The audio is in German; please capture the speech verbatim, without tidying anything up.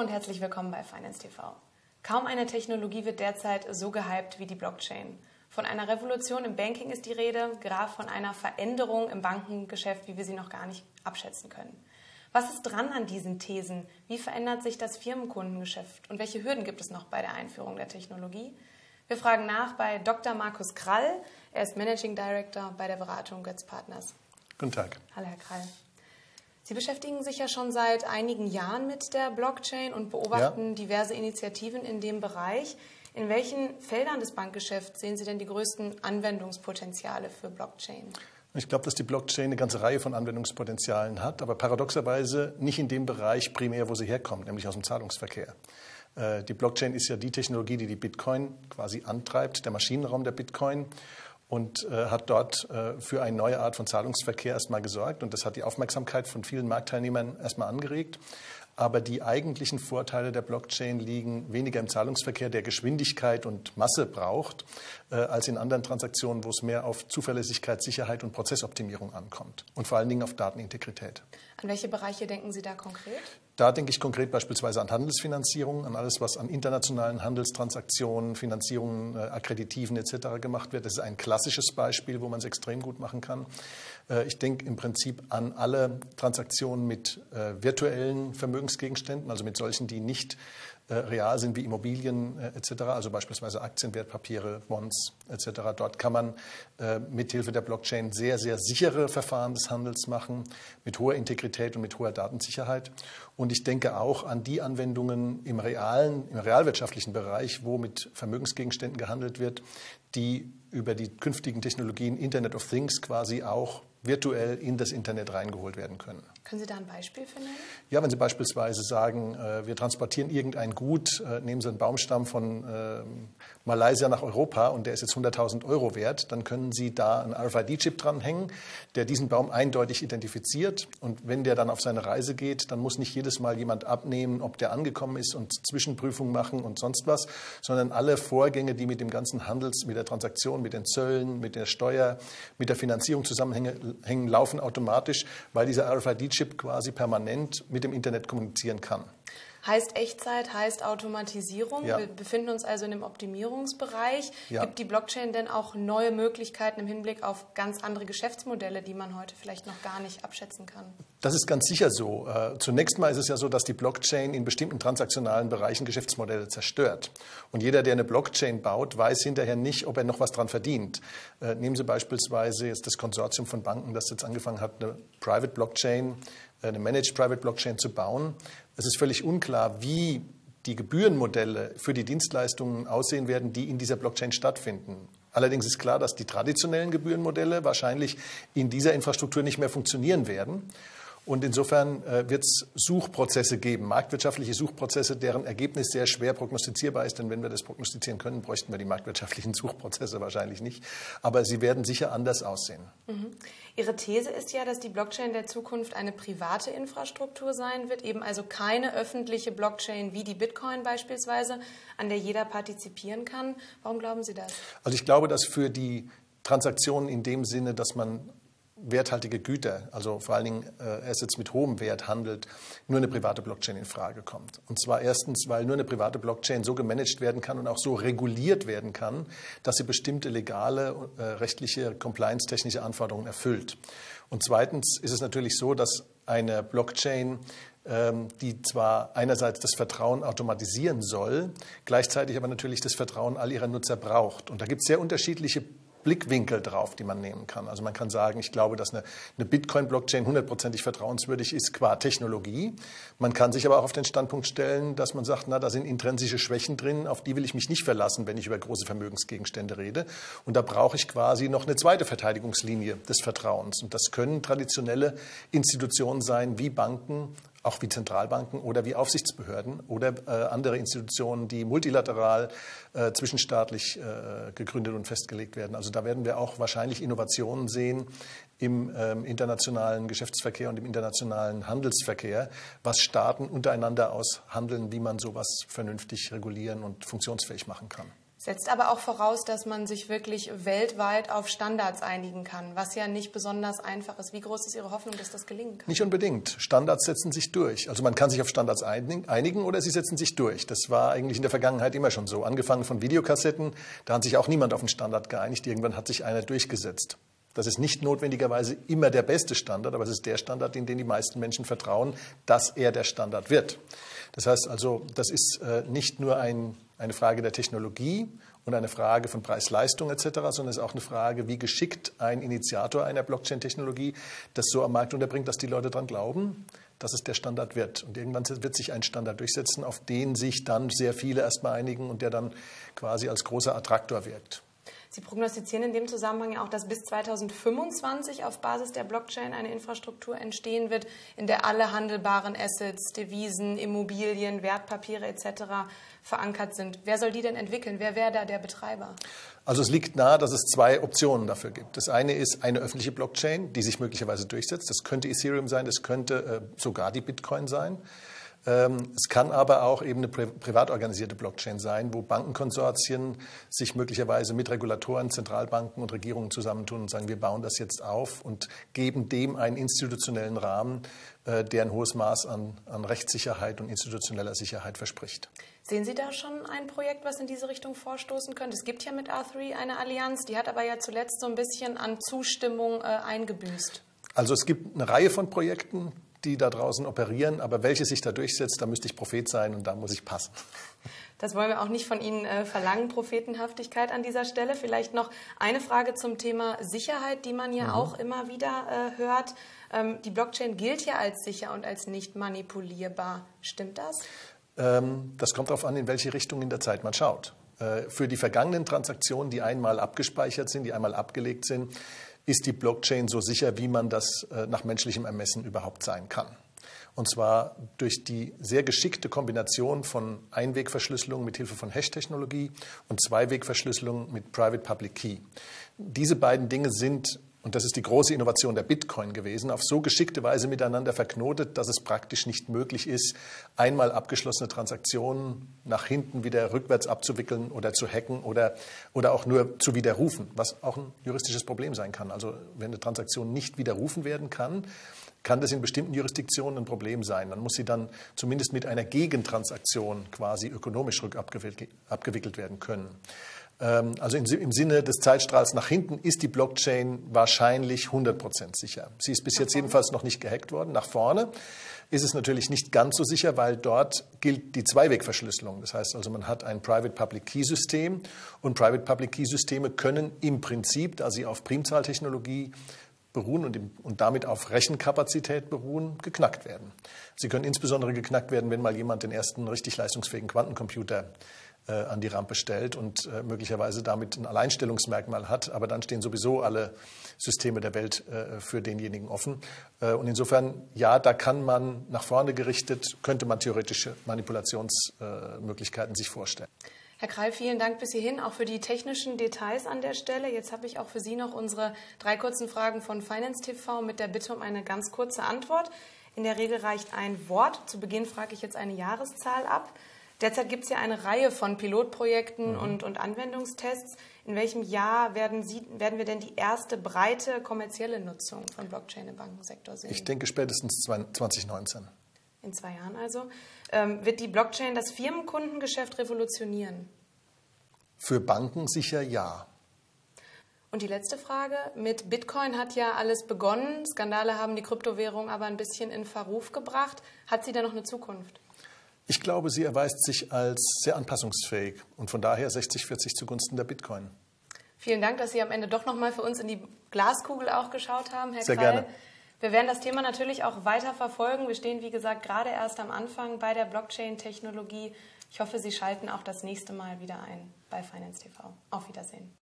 und herzlich willkommen bei Finance T V. Kaum eine Technologie wird derzeit so gehypt wie die Blockchain. Von einer Revolution im Banking ist die Rede, gerade von einer Veränderung im Bankengeschäft, wie wir sie noch gar nicht abschätzen können. Was ist dran an diesen Thesen? Wie verändert sich das Firmenkundengeschäft? Und welche Hürden gibt es noch bei der Einführung der Technologie? Wir fragen nach bei Doktor Markus Krall. Er ist Managing Director bei der Beratung Götz Partners. Guten Tag. Hallo, Herr Krall. Sie beschäftigen sich ja schon seit einigen Jahren mit der Blockchain und beobachten ja. diverse Initiativen in dem Bereich. In welchen Feldern des Bankgeschäfts sehen Sie denn die größten Anwendungspotenziale für Blockchain? Ich glaube, dass die Blockchain eine ganze Reihe von Anwendungspotenzialen hat, aber paradoxerweise nicht in dem Bereich primär, wo sie herkommt, nämlich aus dem Zahlungsverkehr. Die Blockchain ist ja die Technologie, die die Bitcoin quasi antreibt, der Maschinenraum der Bitcoin. Und äh, hat dort äh, für eine neue Art von Zahlungsverkehr erstmal gesorgt. Und das hat die Aufmerksamkeit von vielen Marktteilnehmern erstmal angeregt. Aber die eigentlichen Vorteile der Blockchain liegen weniger im Zahlungsverkehr, der Geschwindigkeit und Masse braucht, äh, als in anderen Transaktionen, wo es mehr auf Zuverlässigkeit, Sicherheit und Prozessoptimierung ankommt. Und vor allen Dingen auf Datenintegrität. An welche Bereiche denken Sie da konkret? Da denke ich konkret beispielsweise an Handelsfinanzierung, an alles, was an internationalen Handelstransaktionen, Finanzierungen, äh, Akkreditiven et cetera gemacht wird. Das ist ein klassisches Beispiel, wo man es extrem gut machen kann. Äh, ich denke im Prinzip an alle Transaktionen mit äh, virtuellen Vermögensgegenständen, also mit solchen, die nicht äh, real sind wie Immobilien äh, et cetera, also beispielsweise Aktien, Wertpapiere, Bonds et cetera. Dort kann man äh, mithilfe der Blockchain sehr, sehr sichere Verfahren des Handels machen, mit hoher Integrität und mit hoher Datensicherheit. Und ich denke auch an die Anwendungen im realen, im realwirtschaftlichen Bereich, wo mit Vermögensgegenständen gehandelt wird, die über die künftigen Technologien Internet of Things quasi auch virtuell in das Internet reingeholt werden können. Können Sie da ein Beispiel für nennen? Ja, wenn Sie beispielsweise sagen, wir transportieren irgendein Gut, nehmen Sie einen Baumstamm von Malaysia nach Europa und der ist jetzt hunderttausend Euro wert, dann können Sie da einen R F I D-Chip dranhängen, der diesen Baum eindeutig identifiziert. Und wenn der dann auf seine Reise geht, dann muss nicht jedes Mal jemand abnehmen, ob der angekommen ist und Zwischenprüfungen machen und sonst was, sondern alle Vorgänge, die mit dem ganzen Handels, mit der Transaktion, mit den Zöllen, mit der Steuer, mit der Finanzierung zusammenhängen, hängen, laufen automatisch, weil dieser R F I D-Chip quasi permanent mit dem Internet kommunizieren kann. Heißt Echtzeit, heißt Automatisierung. Ja. Wir befinden uns also in dem Optimierungsbereich. Ja. Gibt die Blockchain denn auch neue Möglichkeiten im Hinblick auf ganz andere Geschäftsmodelle, die man heute vielleicht noch gar nicht abschätzen kann? Das ist ganz sicher so. Zunächst mal ist es ja so, dass die Blockchain in bestimmten transaktionalen Bereichen Geschäftsmodelle zerstört. Und jeder, der eine Blockchain baut, weiß hinterher nicht, ob er noch was dran verdient. Nehmen Sie beispielsweise jetzt das Konsortium von Banken, das jetzt angefangen hat, eine Private Blockchain, eine Managed Private Blockchain zu bauen. Es ist völlig unklar, wie die Gebührenmodelle für die Dienstleistungen aussehen werden, die in dieser Blockchain stattfinden. Allerdings ist klar, dass die traditionellen Gebührenmodelle wahrscheinlich in dieser Infrastruktur nicht mehr funktionieren werden. Und insofern äh, wird es Suchprozesse geben, marktwirtschaftliche Suchprozesse, deren Ergebnis sehr schwer prognostizierbar ist. Denn wenn wir das prognostizieren können, bräuchten wir die marktwirtschaftlichen Suchprozesse wahrscheinlich nicht. Aber sie werden sicher anders aussehen. Mhm. Ihre These ist ja, dass die Blockchain der Zukunft eine private Infrastruktur sein wird, eben also keine öffentliche Blockchain wie die Bitcoin beispielsweise, an der jeder partizipieren kann. Warum glauben Sie das? Also ich glaube, dass für die Transaktionen in dem Sinne, dass man werthaltige Güter, also vor allen Dingen äh, Assets mit hohem Wert handelt, nur eine private Blockchain in Frage kommt. Und zwar erstens, weil nur eine private Blockchain so gemanagt werden kann und auch so reguliert werden kann, dass sie bestimmte legale, äh, rechtliche, compliance-technische Anforderungen erfüllt. Und zweitens ist es natürlich so, dass eine Blockchain, ähm, die zwar einerseits das Vertrauen automatisieren soll, gleichzeitig aber natürlich das Vertrauen all ihrer Nutzer braucht. Und da gibt es sehr unterschiedliche Blickwinkel drauf, die man nehmen kann. Also man kann sagen, ich glaube, dass eine, eine Bitcoin-Blockchain hundertprozentig vertrauenswürdig ist qua Technologie. Man kann sich aber auch auf den Standpunkt stellen, dass man sagt, na, da sind intrinsische Schwächen drin, auf die will ich mich nicht verlassen, wenn ich über große Vermögensgegenstände rede. Und da brauche ich quasi noch eine zweite Verteidigungslinie des Vertrauens. Und das können traditionelle Institutionen sein, wie Banken, auch wie Zentralbanken oder wie Aufsichtsbehörden oder äh, andere Institutionen, die multilateral, äh, zwischenstaatlich äh, gegründet und festgelegt werden. Also da werden wir auch wahrscheinlich Innovationen sehen im ähm, internationalen Geschäftsverkehr und im internationalen Handelsverkehr, was Staaten untereinander aushandeln, wie man sowas vernünftig regulieren und funktionsfähig machen kann. Setzt aber auch voraus, dass man sich wirklich weltweit auf Standards einigen kann, was ja nicht besonders einfach ist. Wie groß ist Ihre Hoffnung, dass das gelingen kann? Nicht unbedingt. Standards setzen sich durch. Also man kann sich auf Standards einigen oder sie setzen sich durch. Das war eigentlich in der Vergangenheit immer schon so. Angefangen von Videokassetten, da hat sich auch niemand auf einen Standard geeinigt. Irgendwann hat sich einer durchgesetzt. Das ist nicht notwendigerweise immer der beste Standard, aber es ist der Standard, in den die meisten Menschen vertrauen, dass er der Standard wird. Das heißt also, das ist äh, nicht nur ein, eine Frage der Technologie und eine Frage von Preis-Leistung et cetera, sondern es ist auch eine Frage, wie geschickt ein Initiator einer Blockchain-Technologie das so am Markt unterbringt, dass die Leute daran glauben, dass es der Standard wird. Und irgendwann wird sich ein Standard durchsetzen, auf den sich dann sehr viele erstmal einigen und der dann quasi als großer Attraktor wirkt. Sie prognostizieren in dem Zusammenhang ja auch, dass bis zweitausendfünfundzwanzig auf Basis der Blockchain eine Infrastruktur entstehen wird, in der alle handelbaren Assets, Devisen, Immobilien, Wertpapiere et cetera verankert sind. Wer soll die denn entwickeln? Wer wäre da der Betreiber? Also es liegt nahe, dass es zwei Optionen dafür gibt. Das eine ist eine öffentliche Blockchain, die sich möglicherweise durchsetzt. Das könnte Ethereum sein, das könnte äh, sogar die Bitcoin sein. Es kann aber auch eben eine privat organisierte Blockchain sein, wo Bankenkonsortien sich möglicherweise mit Regulatoren, Zentralbanken und Regierungen zusammentun und sagen, wir bauen das jetzt auf und geben dem einen institutionellen Rahmen, der ein hohes Maß an, an Rechtssicherheit und institutioneller Sicherheit verspricht. Sehen Sie da schon ein Projekt, was in diese Richtung vorstoßen könnte? Es gibt ja mit R drei eine Allianz, die hat aber ja zuletzt so ein bisschen an Zustimmung äh, eingebüßt. Also es gibt eine Reihe von Projekten, die da draußen operieren, aber welche sich da durchsetzt, da müsste ich Prophet sein und da muss ich passen. Das wollen wir auch nicht von Ihnen äh, verlangen, Prophetenhaftigkeit an dieser Stelle. Vielleicht noch eine Frage zum Thema Sicherheit, die man ja mhm. auch immer wieder äh, hört. Ähm, die Blockchain gilt ja als sicher und als nicht manipulierbar. Stimmt das? Ähm, das kommt darauf an, in welche Richtung in der Zeit man schaut. Äh, für die vergangenen Transaktionen, die einmal abgespeichert sind, die einmal abgelegt sind, ist die Blockchain so sicher, wie man das äh, nach menschlichem Ermessen überhaupt sein kann. Und zwar durch die sehr geschickte Kombination von Einwegverschlüsselung mit Hilfe von Hash-Technologie und Zweiwegverschlüsselung mit Private-Public Key. Diese beiden Dinge sind, und das ist die große Innovation der Bitcoin gewesen, auf so geschickte Weise miteinander verknotet, dass es praktisch nicht möglich ist, einmal abgeschlossene Transaktionen nach hinten wieder rückwärts abzuwickeln oder zu hacken oder, oder auch nur zu widerrufen, was auch ein juristisches Problem sein kann. Also wenn eine Transaktion nicht widerrufen werden kann, kann das in bestimmten Jurisdiktionen ein Problem sein. Man muss sie dann zumindest mit einer Gegentransaktion quasi ökonomisch rückabgewickelt werden können. Also im Sinne des Zeitstrahls nach hinten ist die Blockchain wahrscheinlich hundert Prozent sicher. Sie ist bis jetzt jedenfalls noch nicht gehackt worden. Nach vorne ist es natürlich nicht ganz so sicher, weil dort gilt die Zweiwegverschlüsselung. Das heißt also, man hat ein Private-Public-Key-System und Private-Public-Key-Systeme können im Prinzip, da sie auf Primzahltechnologie beruhen und, im, und damit auf Rechenkapazität beruhen, geknackt werden. Sie können insbesondere geknackt werden, wenn mal jemand den ersten richtig leistungsfähigen Quantencomputer äh, an die Rampe stellt und äh, möglicherweise damit ein Alleinstellungsmerkmal hat. Aber dann stehen sowieso alle Systeme der Welt äh, für denjenigen offen. Äh, und insofern, ja, da kann man nach vorne gerichtet, könnte man theoretische Manipulationsmöglichkeiten äh, sich vorstellen. Herr Kreil, vielen Dank bis hierhin, auch für die technischen Details an der Stelle. Jetzt habe ich auch für Sie noch unsere drei kurzen Fragen von Finance T V mit der Bitte um eine ganz kurze Antwort. In der Regel reicht ein Wort. Zu Beginn frage ich jetzt eine Jahreszahl ab. Derzeit gibt es ja eine Reihe von Pilotprojekten mhm. und, und Anwendungstests. In welchem Jahr werden, Sie, werden wir denn die erste breite kommerzielle Nutzung von Blockchain im Bankensektor sehen? Ich denke spätestens zwanzig neunzehn. In zwei Jahren also. Ähm, wird die Blockchain das Firmenkundengeschäft revolutionieren? Für Banken sicher ja. Und die letzte Frage. Mit Bitcoin hat ja alles begonnen. Skandale haben die Kryptowährung aber ein bisschen in Verruf gebracht. Hat sie da noch eine Zukunft? Ich glaube, sie erweist sich als sehr anpassungsfähig und von daher sechzig vierzig zugunsten der Bitcoin. Vielen Dank, dass Sie am Ende doch noch mal für uns in die Glaskugel auch geschaut haben, Herr Sehr Kreil. gerne. Wir werden das Thema natürlich auch weiter verfolgen. Wir stehen, wie gesagt, gerade erst am Anfang bei der Blockchain-Technologie. Ich hoffe, Sie schalten auch das nächste Mal wieder ein bei Finance T V. Auf Wiedersehen.